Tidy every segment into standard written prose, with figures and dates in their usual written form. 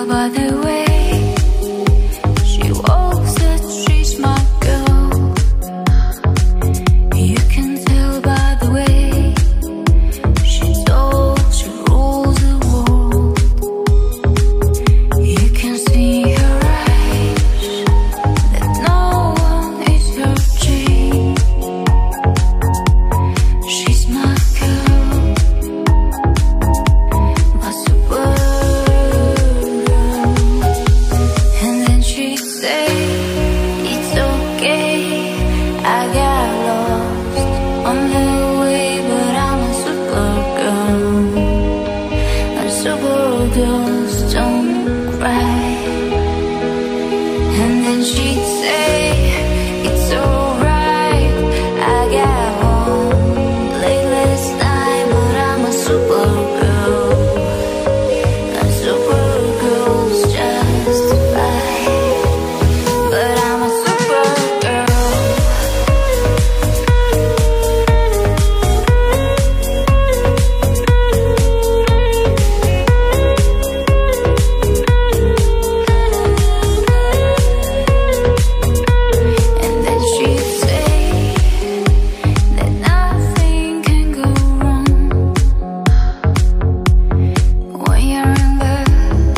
by the way she walks that she's my girl. You can tell by the way she talks, she rules the world. You can see her eyes that no one is her chain. She's my girl, my super girl. And then she say, it's okay, I got lost on the way, but I'm a super girl. And super girls don't cry. And then she'd say, it's alright, I got home late last night, but I'm a super girl. And super girls just fight, but I'm a super girl. And then she'd say that nothing can go wrong when you're in love.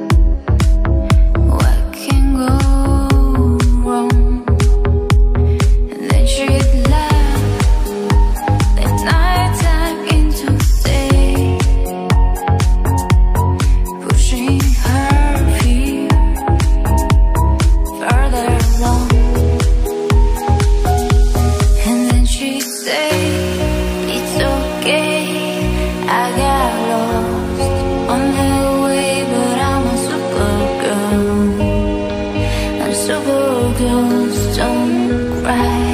What can go wrong? And then she'd laugh that nighttime into day, pushing her fear further along. And then she'd say, it's okay, I got lost on the way, but I'm a super girl. And super girls don't cry.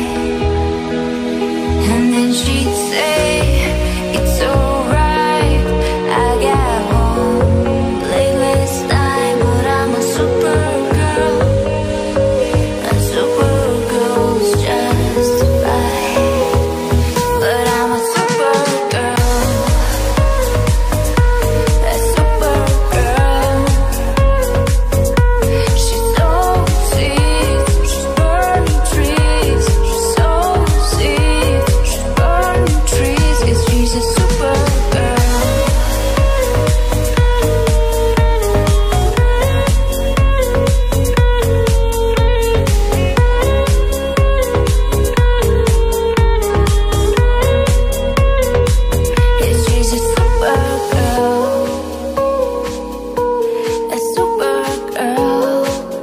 And then she'd say, it's alright, I got home late last night, but I'm a super girl. And super girls just fight, but I'm a super girl. A super girl. She's so sweet, she's burning trees. She's so sweet, she's burning trees. 'Cause she's a super girl. Yeah, she's a super girl. A super girl.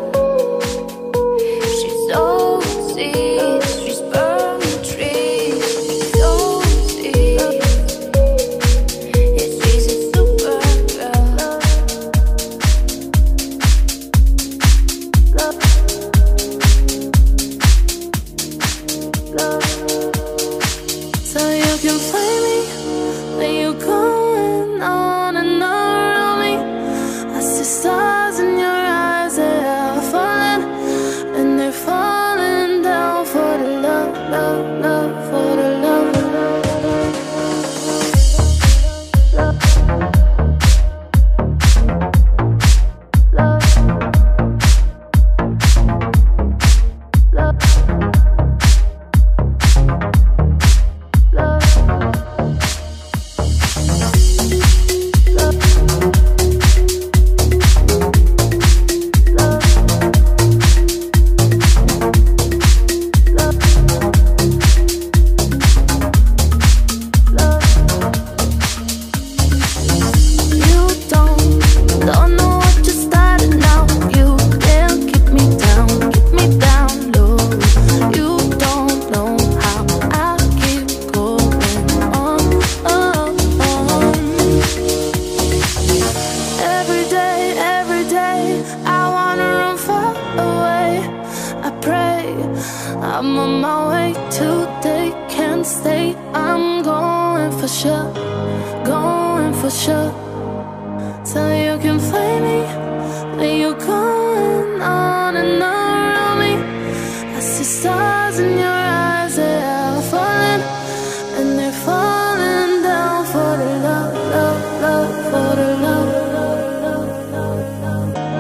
She's so sweet, she's burning trees. She's so sweet. Yeah, she's a super girl. So you can find me when you're going on and around me. I see stars in your eyes that are falling, and they're falling down for the love, love, love, for the love, love, love, You don't know what you started now. You can't keep me down low. You don't know how I keep going on, on. Every day, I wanna run far away. I pray I'm on my way to they can't stay. I'm going for sure, going for sure. So you can find me when you're going on and around me. I see stars in your eyes that are falling, and they're falling down for the love, love, love, for the love, love, love, love, love.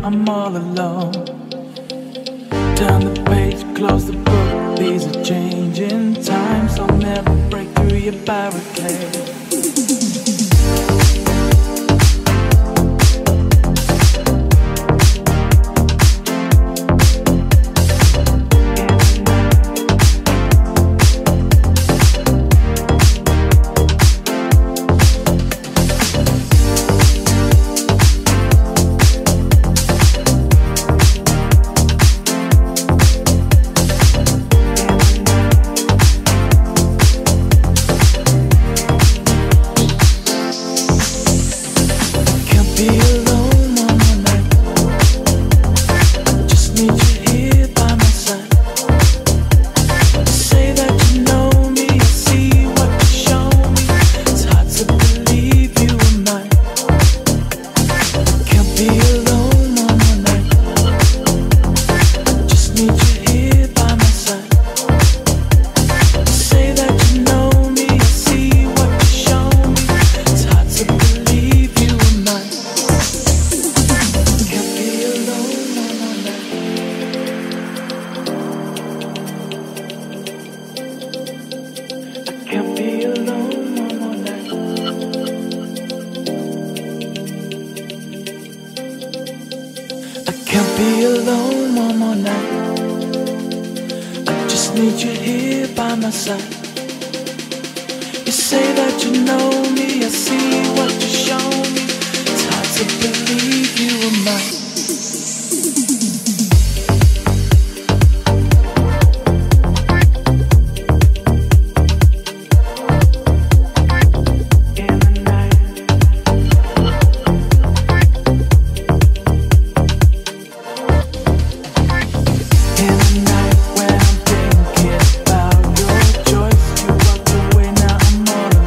I'm all alone. Turn the page, close the book. These are changing times. I'll never break through your barricade.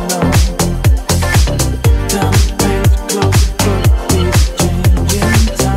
Time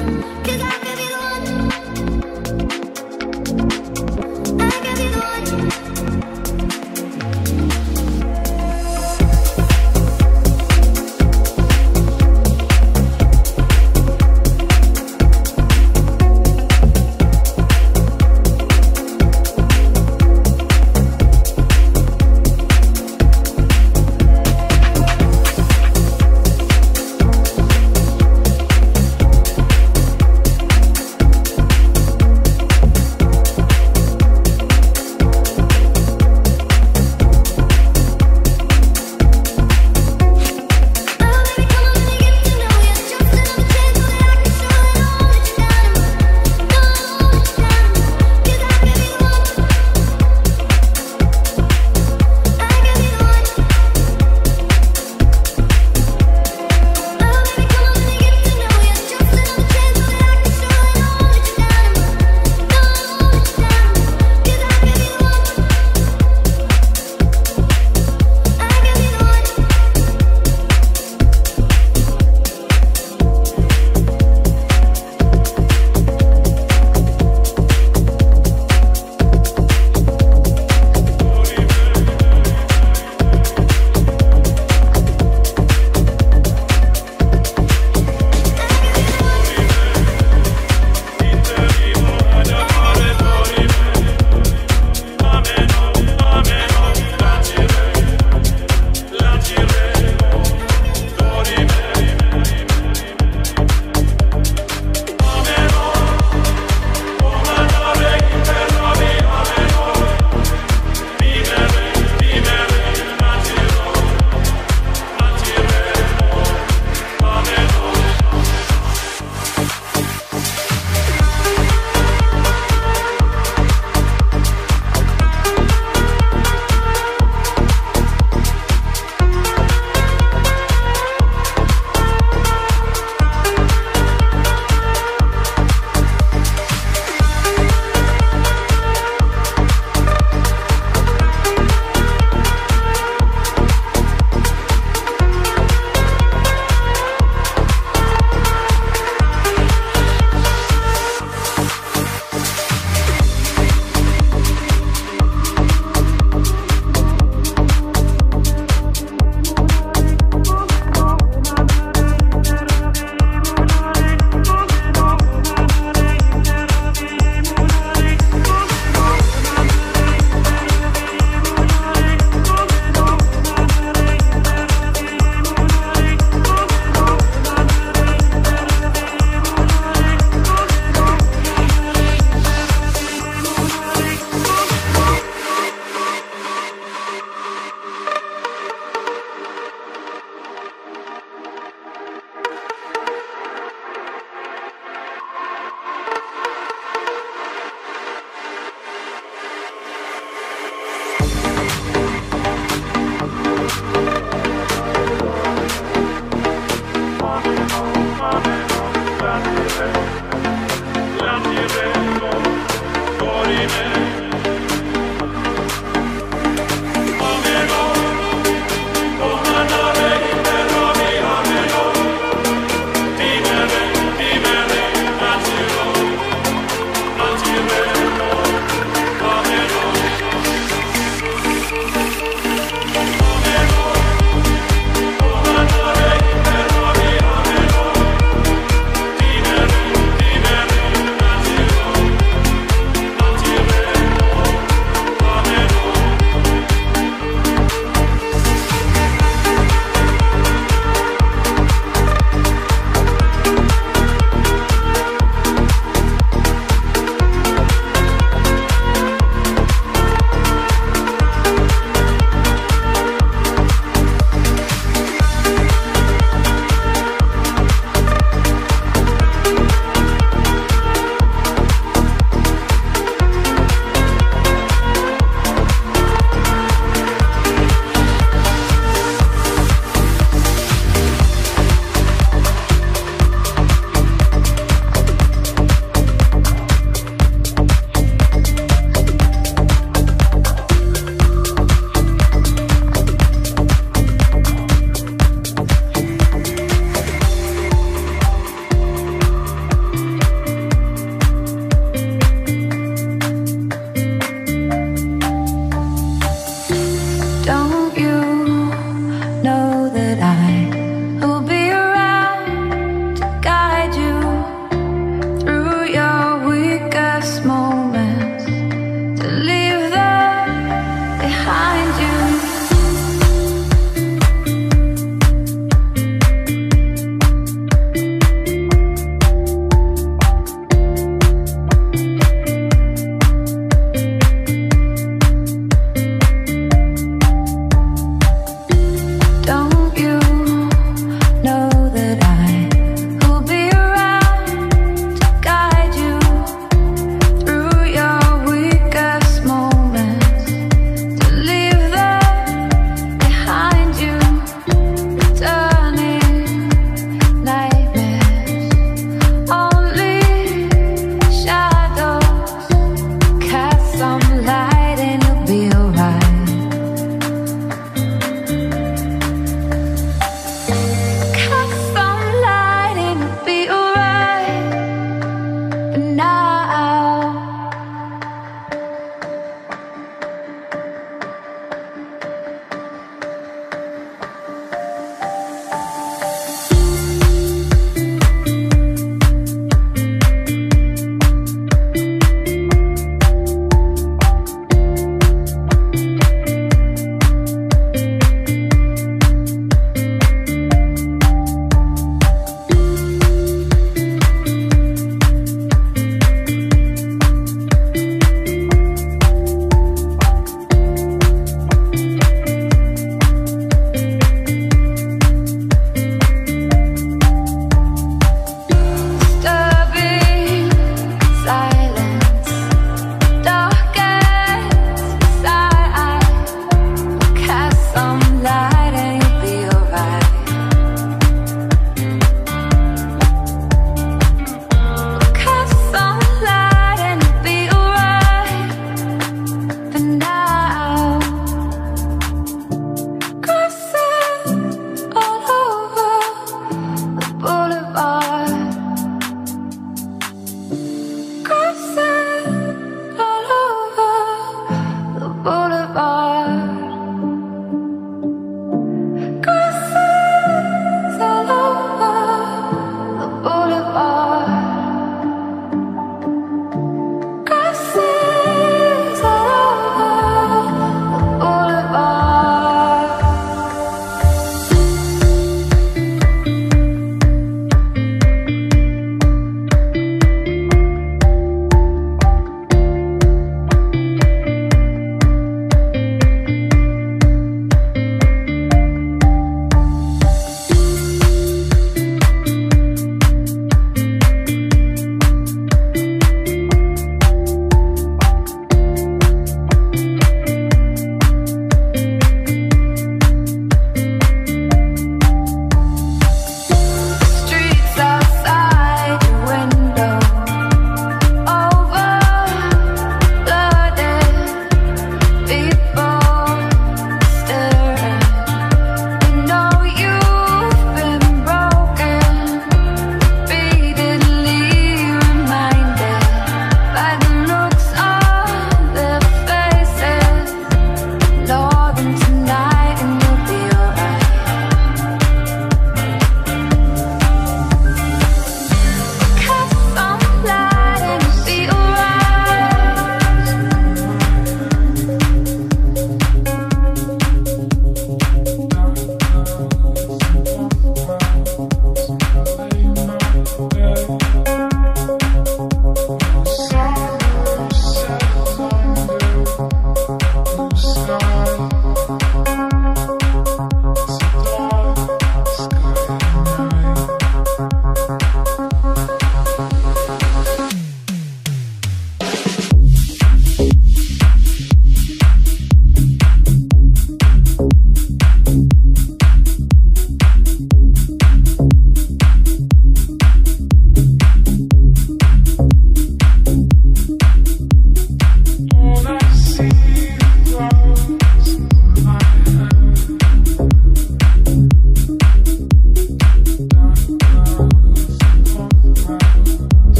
'cause I can be the one. I can be the one.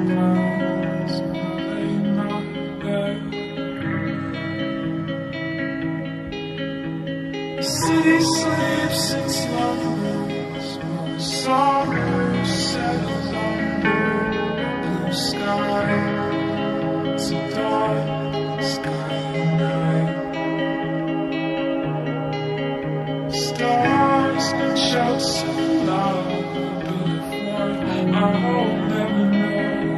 City sleeps in slumbers, while sorrow settles under blue sky. It's a dark sky night. Stars can shout so loud, but if one I'll never know.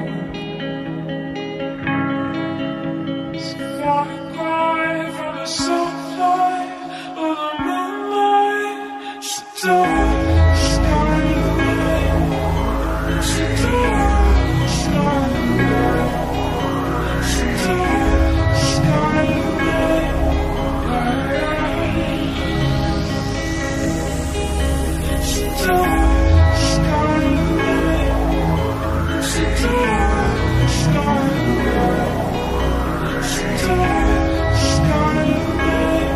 So far cry from the sunlight of the moonlight. It's a dark sky night. It's a dark sky night. It's a dark sky night. It's a dark sky night. It's a dark sky night. It's a dark sky night.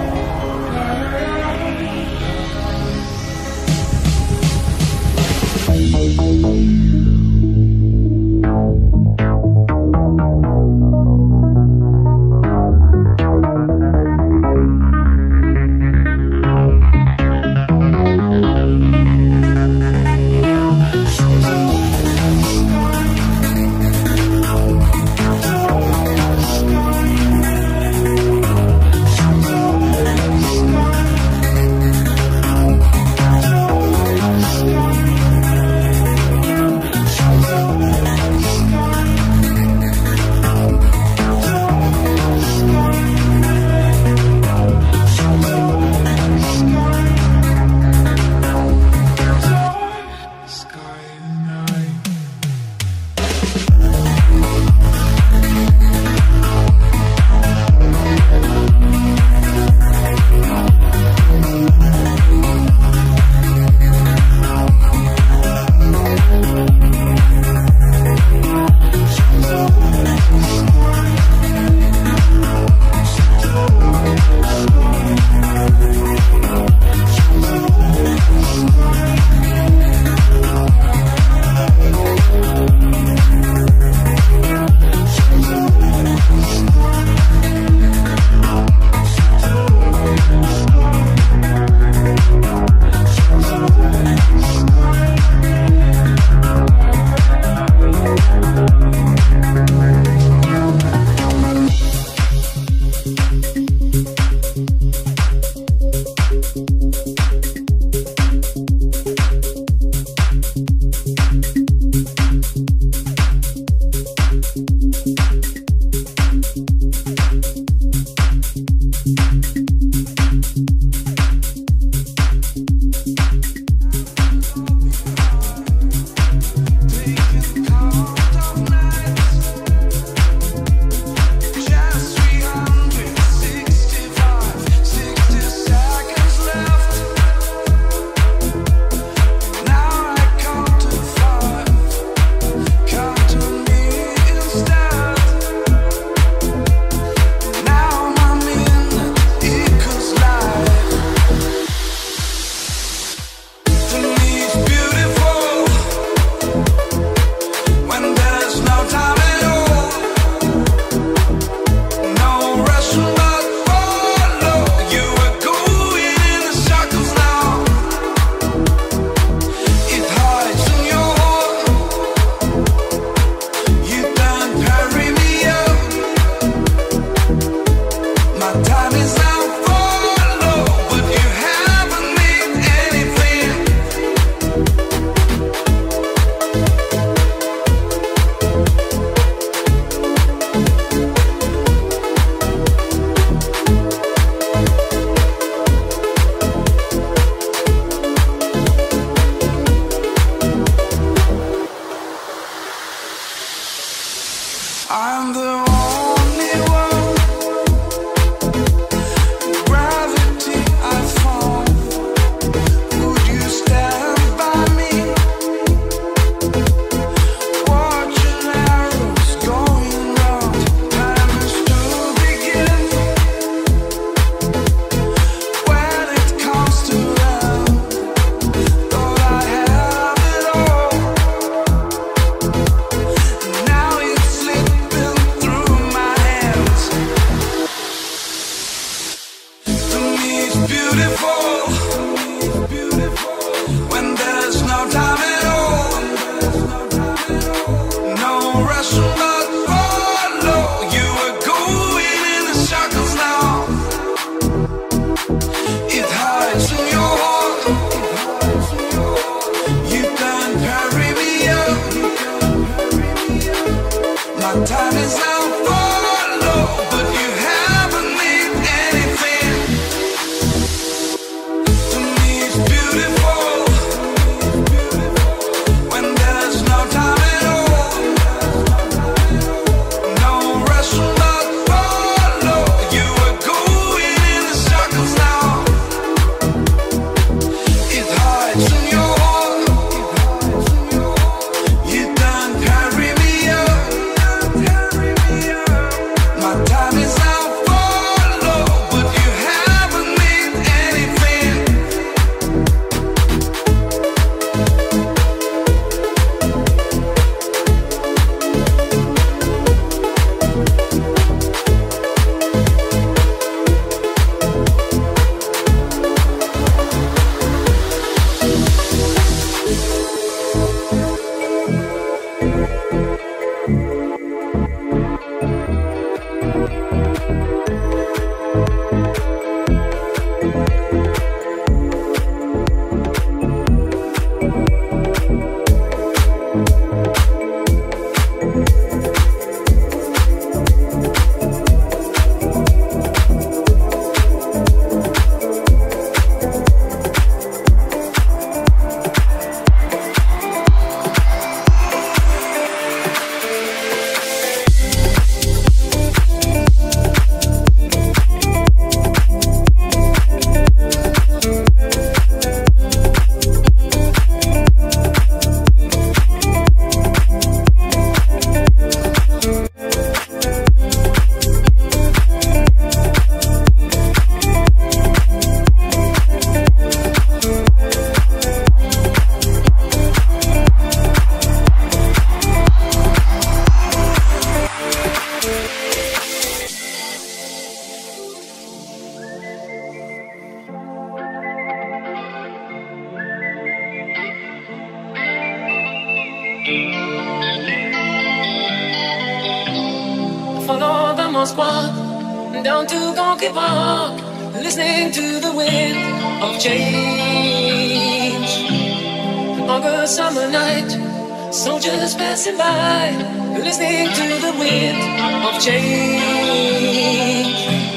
I'm the only one, gravity I fall. Would you stand by me? Watching arrows going round, time is to begin. When it comes to love, thought I have it all. Now time is now follow, but you haven't made anything. To me it's beautiful when there's no time at all. No rush but follow. You are going in the circles now. It hides in your heart. You don't carry me up. My time is now follow, but you haven't made anything. Follow the Moskva down to Gonky Park, listening to the wind of change. August summer night, soldiers passing by, listening to the wind of change.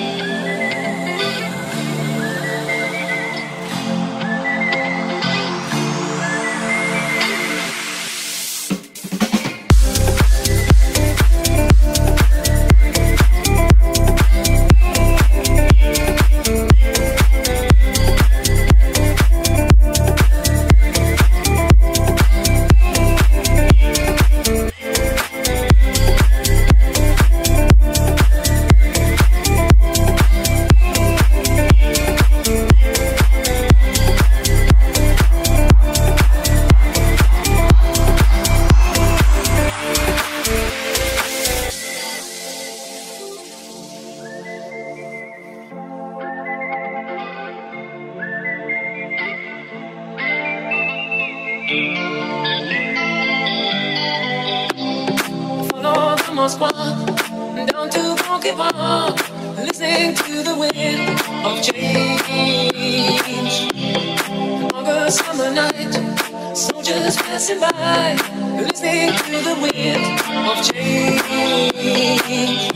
Follow the Moskva down to Gonky Park, listening to the wind of change. August summer night, soldiers passing by, listening to the wind of change.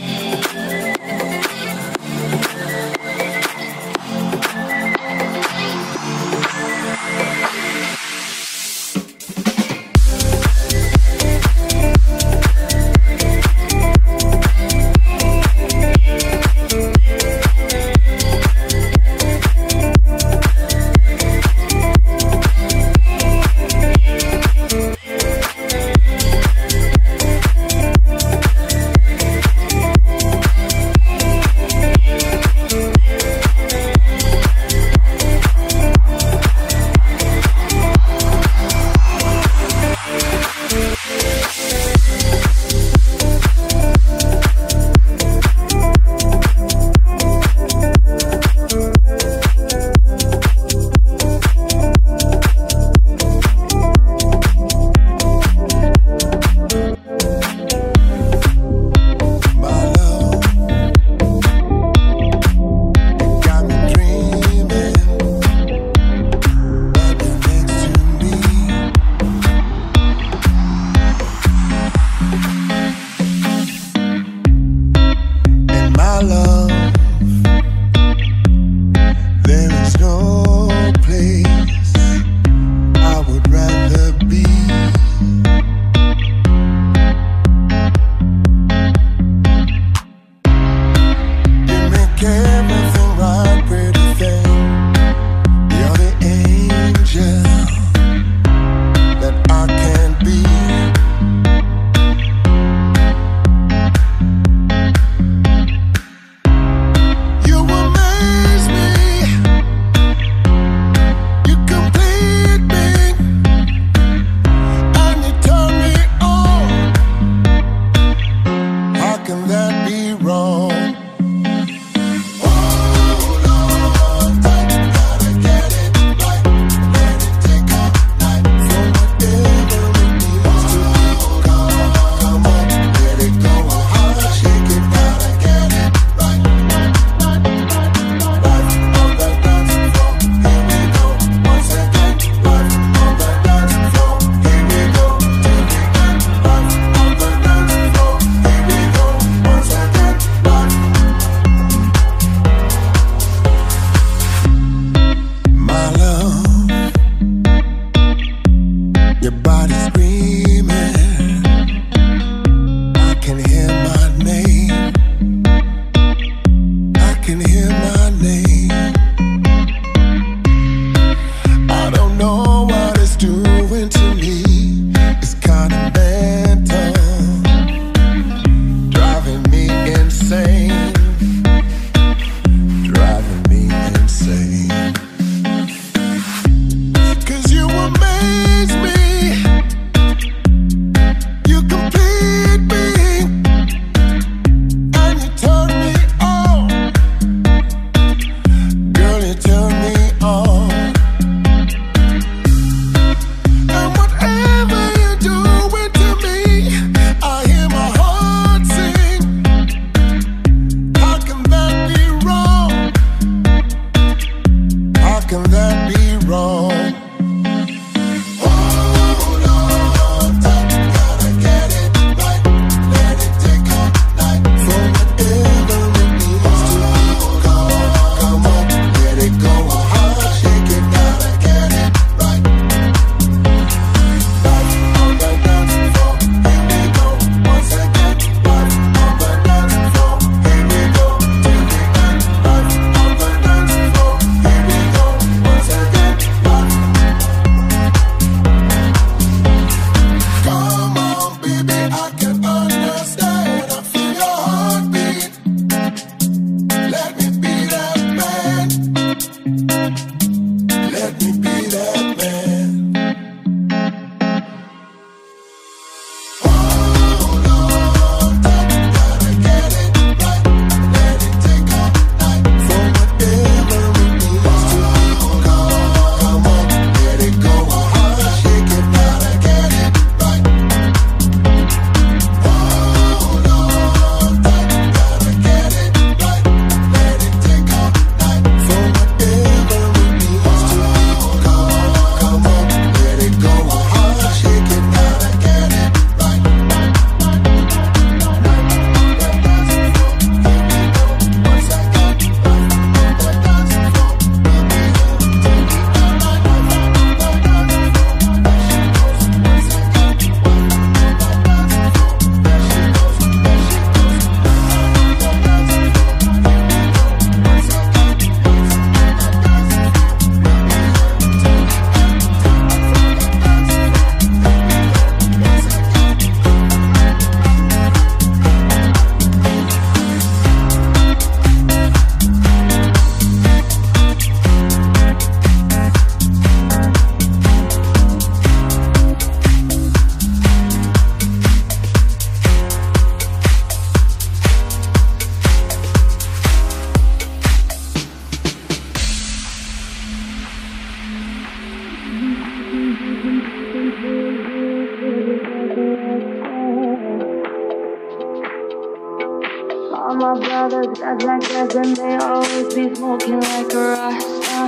my brothers got like that, and they always be smoking like a rasta.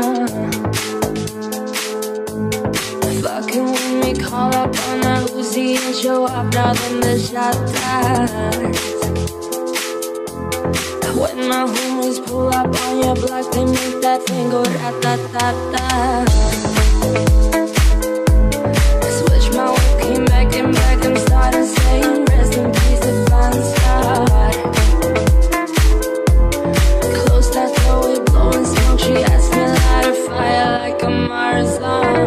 Fucking with me, call up on a Uzi and show up, now then the shot dies. When my homies pull up on your block, they make that thing go rat-tat-tat-tat. Switch my whip, came back and started saying rest in peace to Bonsai. Close that door, we blowing smoke, she asked me light a fire like a Marathon.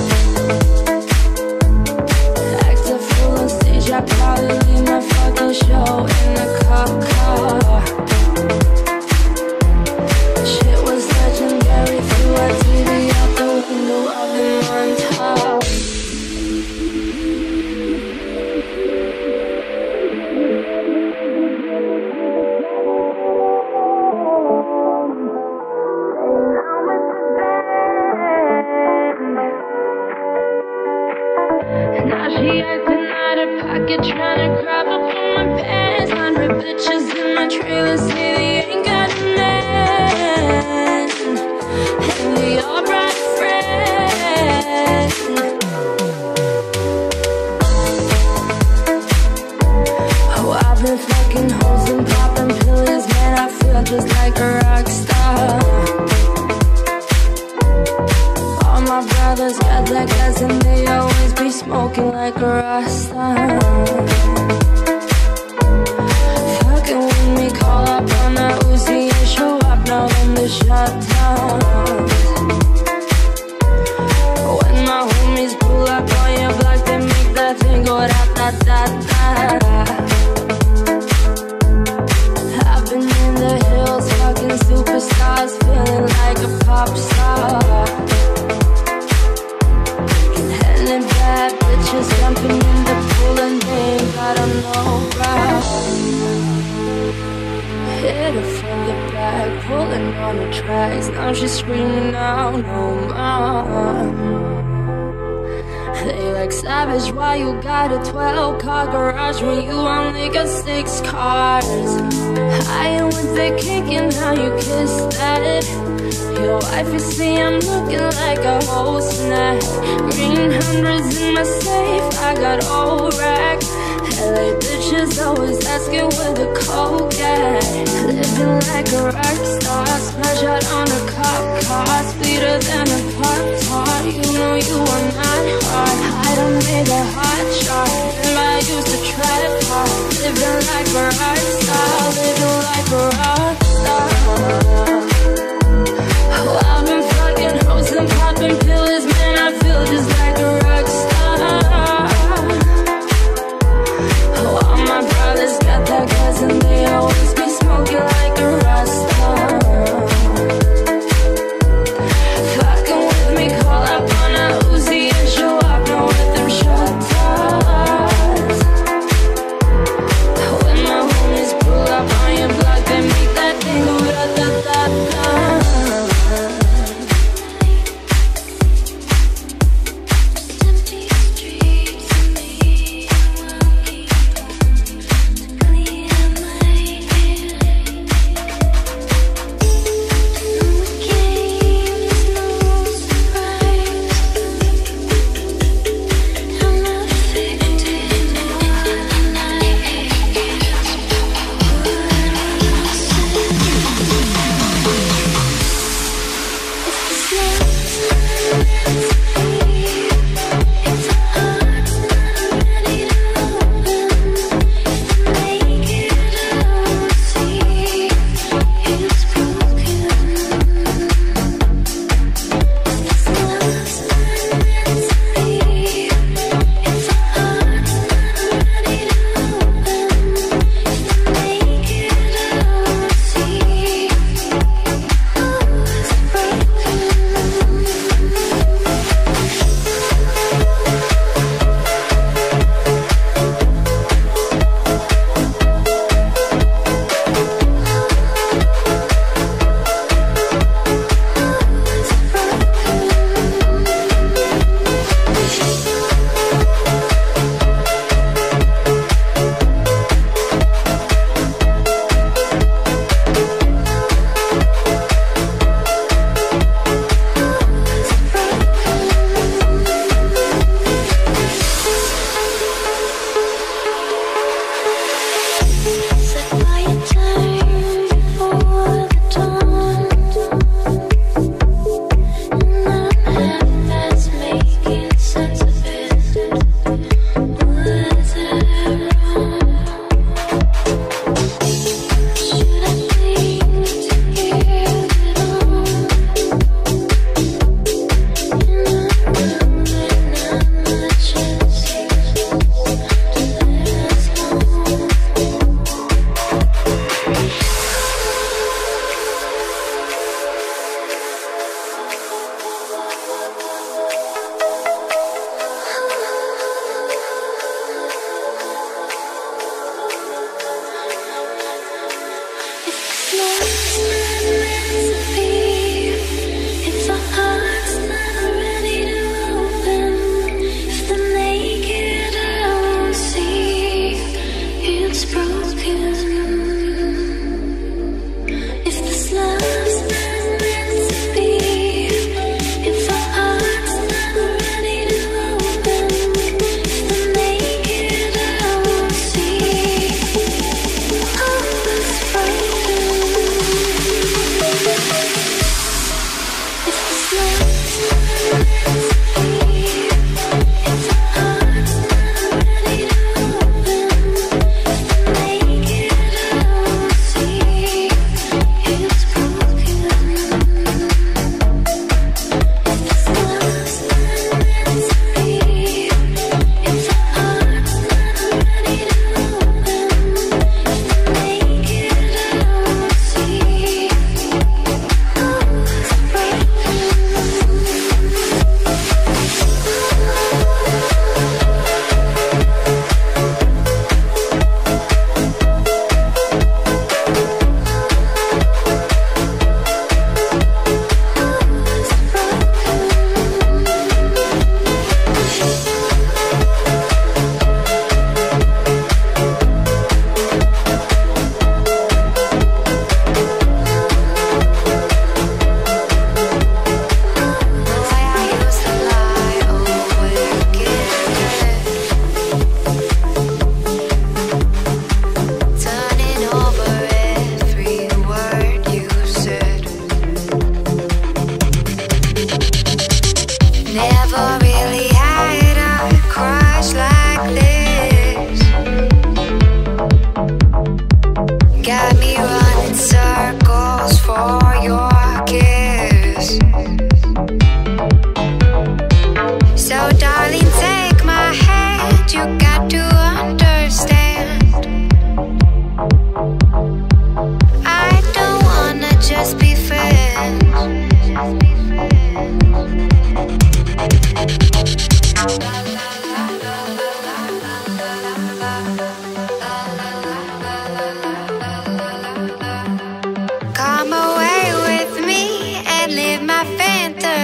Act a fool on stage, I probably leave my fucking show in a cop car. Shit was legendary, threw our TV out the window of the montage. Now she acting out of pocket, trying to grab up on my pants. 100 bitches in my trailer say they ain't got a man, and we all brought a friend. Oh, I've been fucking hoes and popping pills, man, I feel just like a rock star. All my brothers got that gas and they always be smoking like a rasta. Fucking with me, call up on a Uzi and show up, now then the shot town. When my homies pull up on your block, they make that thing go rat-tat-tat-tat. I've been in the hills, fucking superstars, feeling like a pop star. And bad bitches jumping in the pool and they ain't got no route. Hit her from the back, pulling on the tracks. Now she's screaming out no more. They like savage, why you got a 12-car garage when you only got 6 cars? I am with the kick and how you kiss that. Your wife, you see I'm looking like a whole snack. Green hundreds in my safe, I got old racks. LA bitches always asking where the coke at. Living like a rock star, smash out on a cop car, sweeter than a pop tart. You know you are not hard. I don't need a hot shot, and I used to trap hard. Living like a rock star, living like a rock star. Oh, I've been fucking hoes and popping pills, man, I feel just like a rock star. Oh, all my brothers got that gas and they always be smoking like a rasta. Fucking with me, call up on a Uzi and show up, now with them shot toss. When my homies pull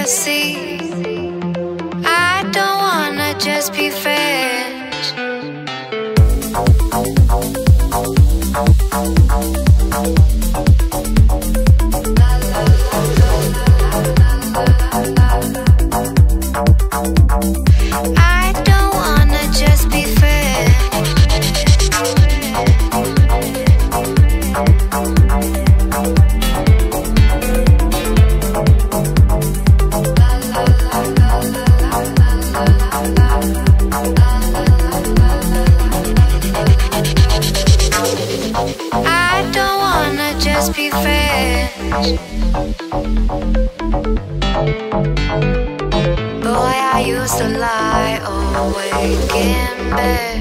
see. I don't wanna just be friends. I don't wanna just be friends. I don't wanna just be friends. Boy, I used to lie awake in bed,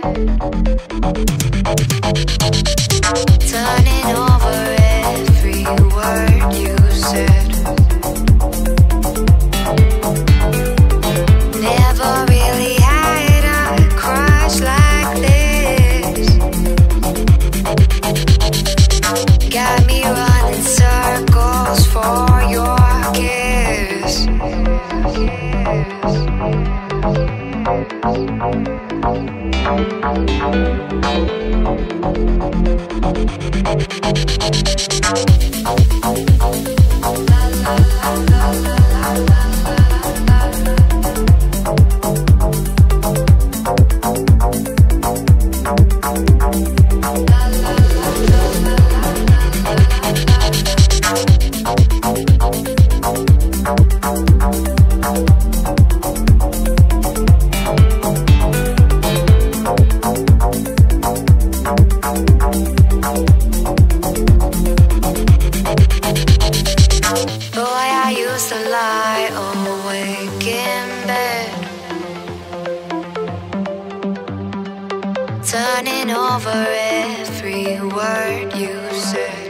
turning over every word you said. Never really had a crush like this. Got me running circles for your kiss. Boy, I used to lie awake in bed, turning over every word you said.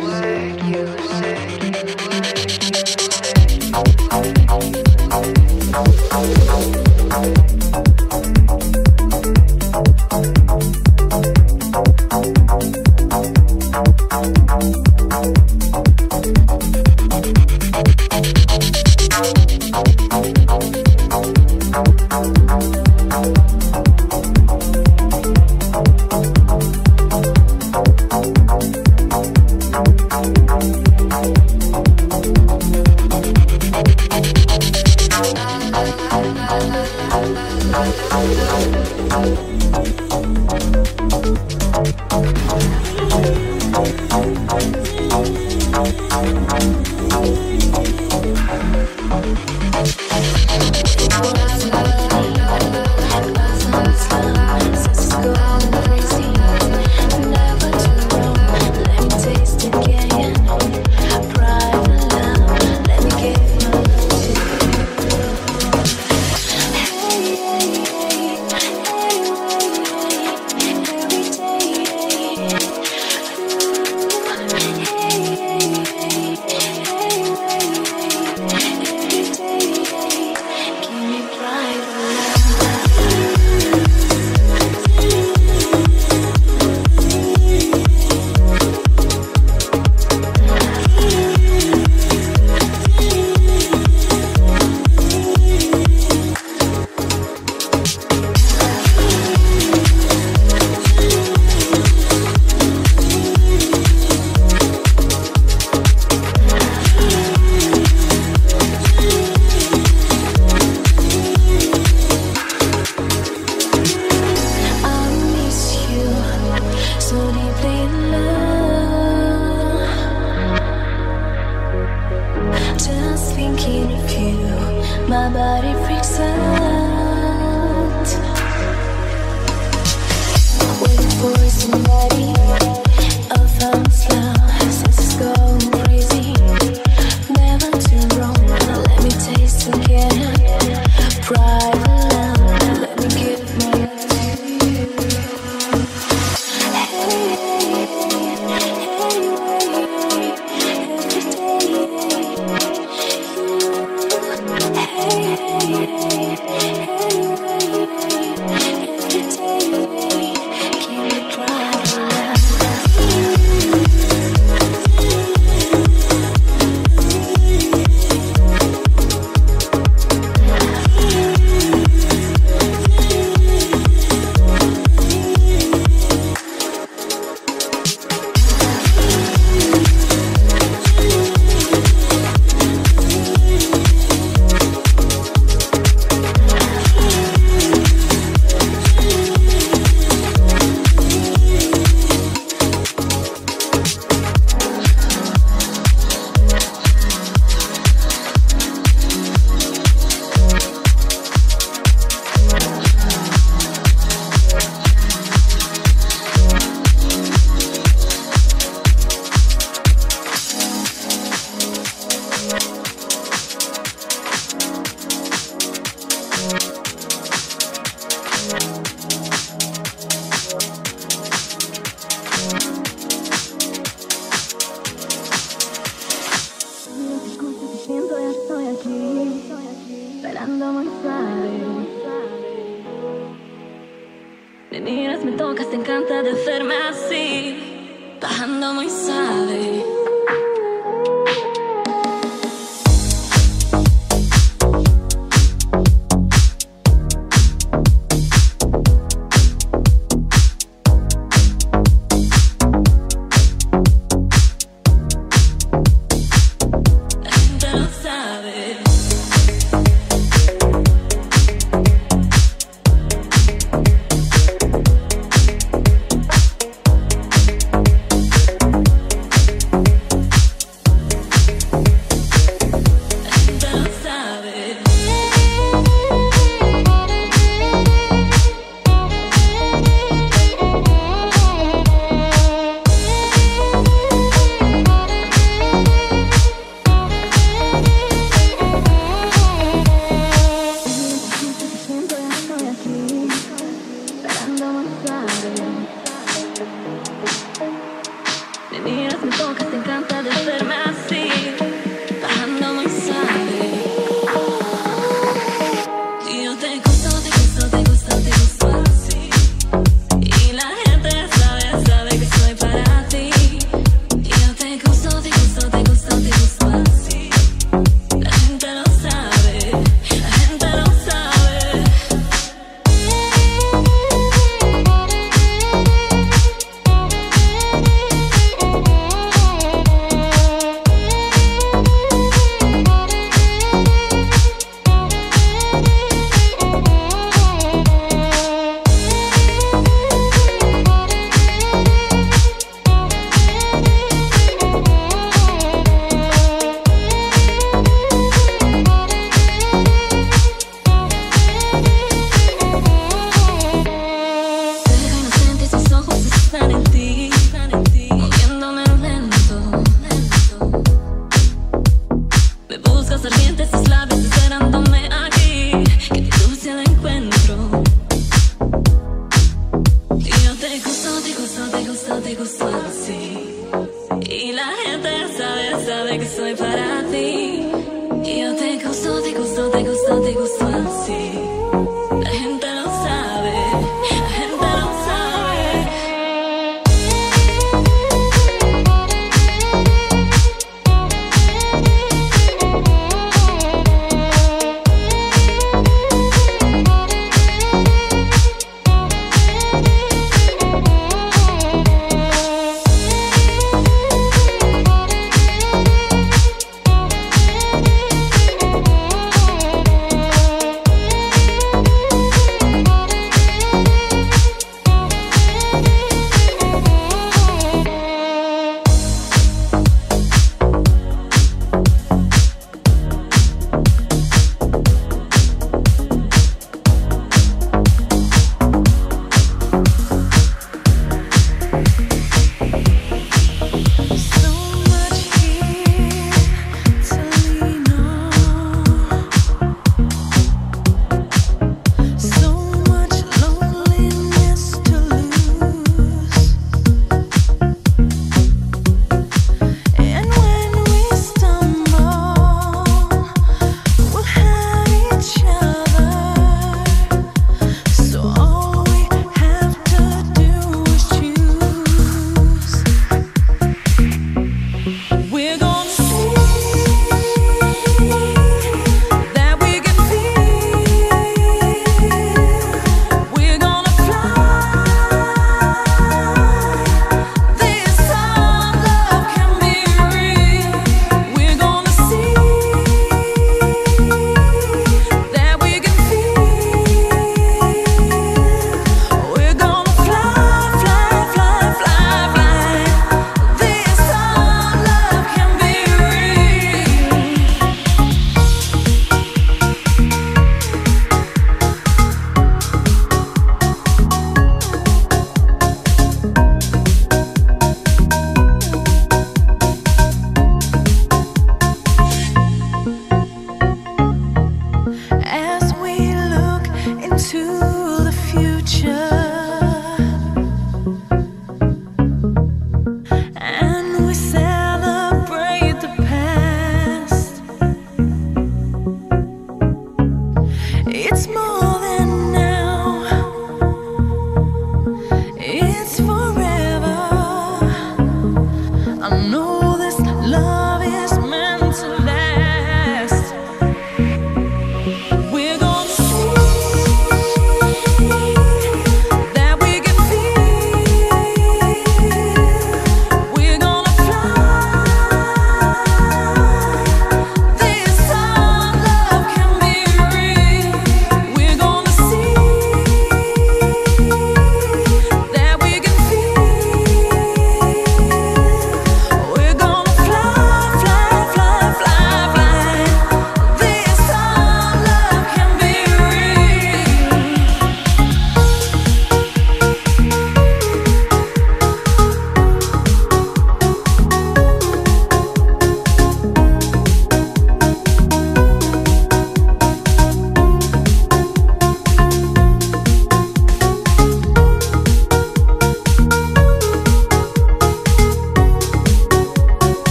My body freaks out. Wait for somebody. I'll find slow. Senses going crazy. Never too wrong. Let me taste again. Private love. Let me give my love to you. Hey, every day. verme así, bajando muy suave.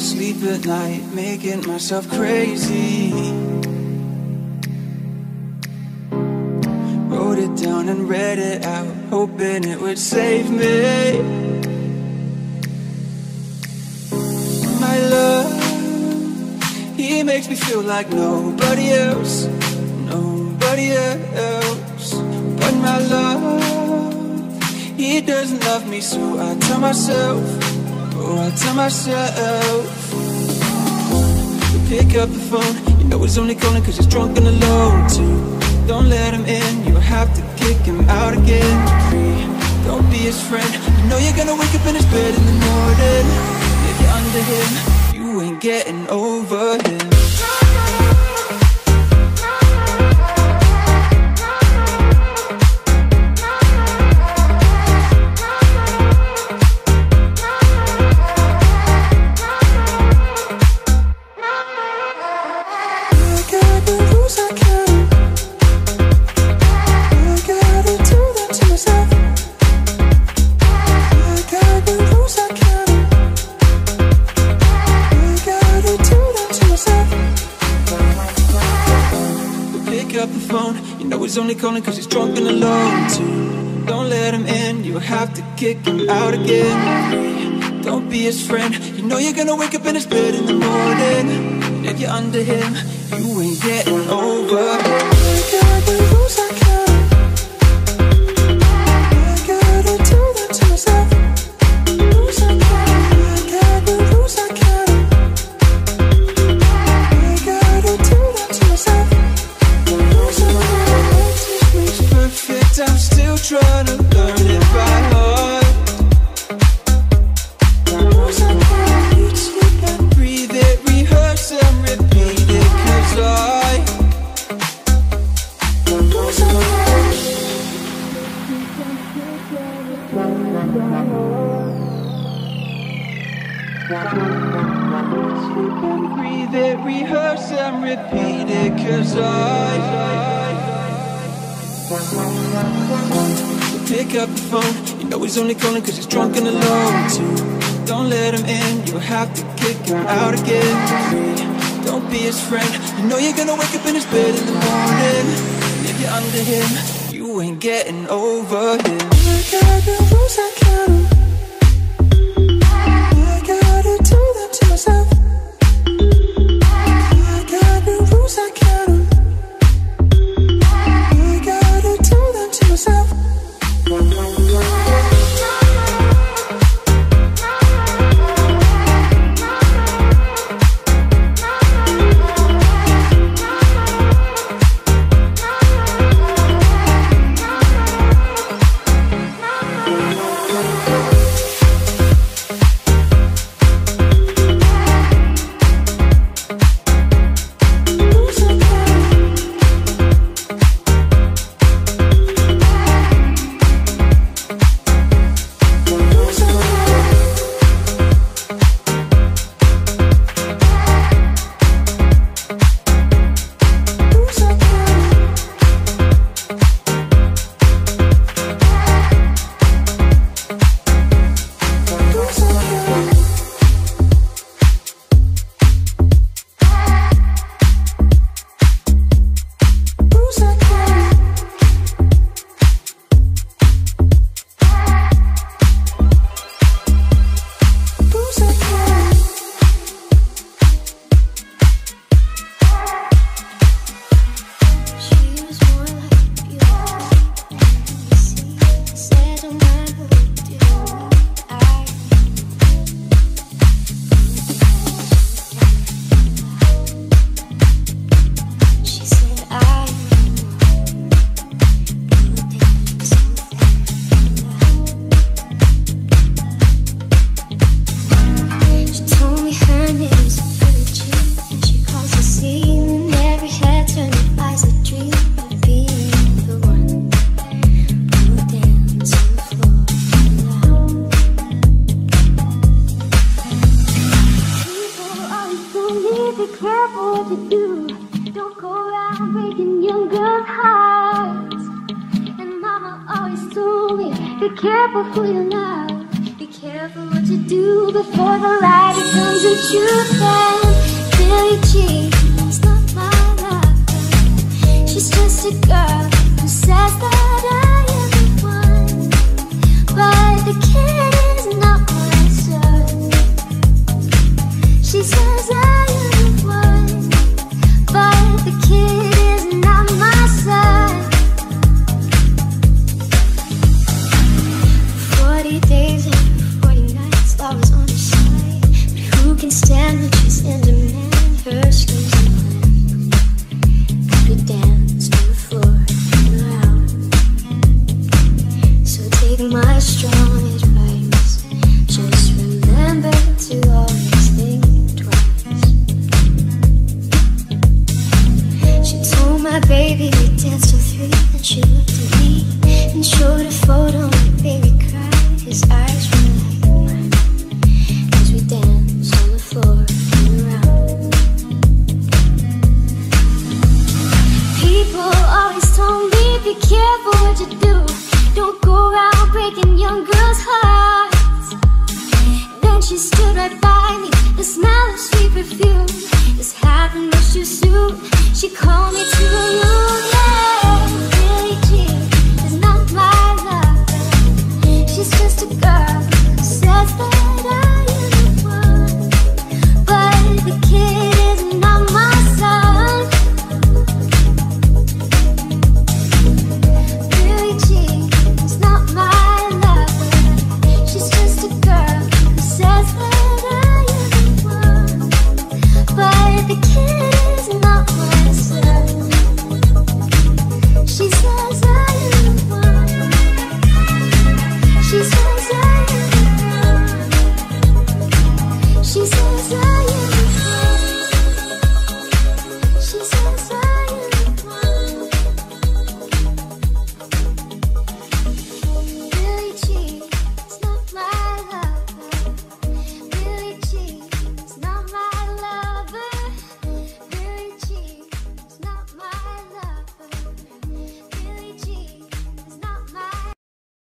sleep at night, making myself crazy. Wrote it down and read it out, hoping it would save me. My love, he makes me feel like nobody else, nobody else. But my love, he doesn't love me, so I tell myself, oh, I tell myself. Pick up the phone, you know he's only calling cause he's drunk and alone too. Don't let him in, you'll have to kick him out again. Don't be his friend, you know you're gonna wake up in his bed in the morning. If you're under him, you ain't getting over him. He's only calling cause he's drunk and alone too. Don't let him in, you'll have to kick him out again. Don't be his friend, you know you're gonna wake up in his bed in the morning. If you're under him, you ain't getting over him. I'm still trying to learn it by heart. Eat, sleep and breathe it, rehearse and repeat it. Cause sleep and breathe it, rehearse and repeat it. Cause pick up the phone, you know he's only calling cause he's drunk and alone too. Don't let him in, you'll have to kick him out again. Don't be his friend, you know you're gonna wake up in his bed in the morning. If you're under him, you ain't getting over him. I gotta lose, I gotta do that to myself. I gotta lose, I gotta do that to myself. Be careful who you love, be careful what you do before the light becomes the truth. And Billie Jean's not my lover. She's just a girl who says that I am the one, but the kid is not my son. She says I am the one, but the kid is not my son. 40 days and 40 nights, I was on her side. But who can stand when she's in demand? Her skin